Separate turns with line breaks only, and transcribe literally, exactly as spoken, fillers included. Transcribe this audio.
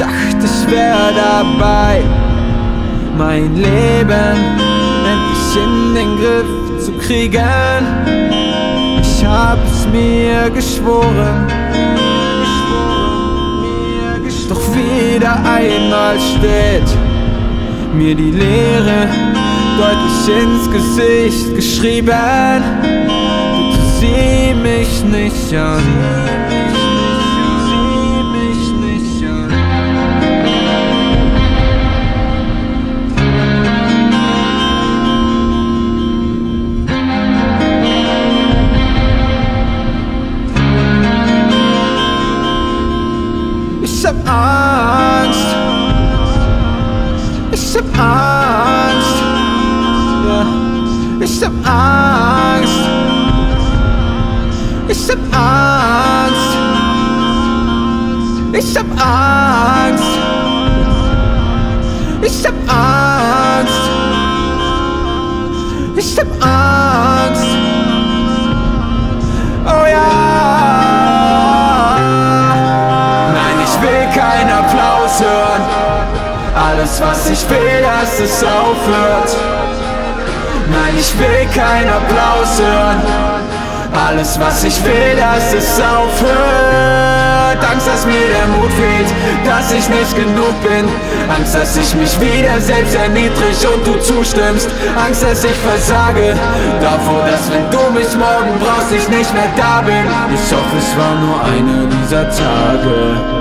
dachte, ich wär dabei, mein Leben endlich in den Griff zu kriegen. Ich hab es mir geschworen, doch wieder einmal steht mir die Leere deutlich ins Gesicht geschrieben. Bitte sieh mich nicht an. Ich hab Angst, ich hab Angst, ja. Ich hab Angst, ich hab Angst, ich hab Angst, ich hab Angst, ich hab Angst, oh ja. Hören. Alles, was ich will, dass es aufhört. Nein, ich will keinen Applaus hören. Alles, was ich will, dass es aufhört. Angst, dass mir der Mut fehlt, dass ich nicht genug bin. Angst, dass ich mich wieder selbst erniedrig und du zustimmst. Angst, dass ich versage, davor, dass wenn du mich morgen brauchst, ich nicht mehr da bin. Ich hoffe, es war nur einer dieser Tage.